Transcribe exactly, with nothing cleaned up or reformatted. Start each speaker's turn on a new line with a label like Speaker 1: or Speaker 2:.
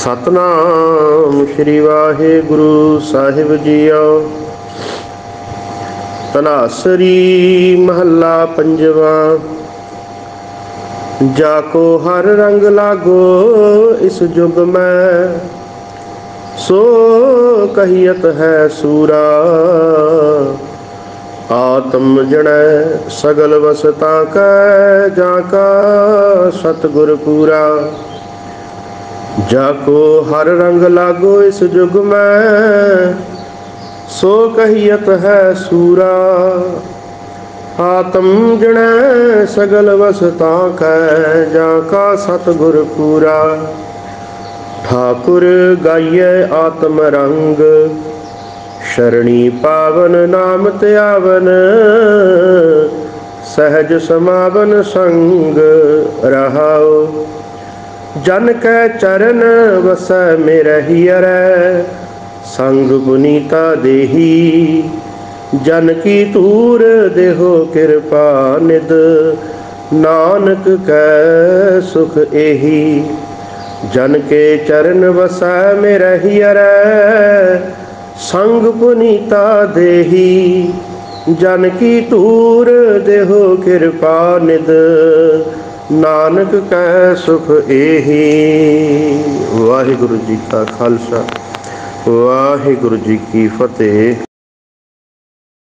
Speaker 1: सतनाम श्री वाहिगुरु साहिब जीओ। तनासरी महला पंजवा। जाको हर रंग लागो इस जुग में, सो कहियत है सूरा। आत्म जड़ै सगल वसता कै, जाका सतगुर पूरा। जाको हर रंग लागो इस जुग में, सो कहियत है सूरा। आत्म जड़ै सगल वसता कै, जाका सतगुर पूरा। ठाकुर गाइए आत्म रंग, शरणी पावन नाम त्यावन। सहज समावन संग रहाओ, जन कै चरण वसै मेरे हियरै। संग पुनीता देही, जन की तूर देहो कृपा निद। नानक कै सुख एही, जन के चरण वसै मेरे हियरै। संग पुनीता देही, जन की तूर देहो कृपा निद। नानक कै सुख एही। वाहिगुरु जी का खालसा, वाहिगुरु जी की फतेह।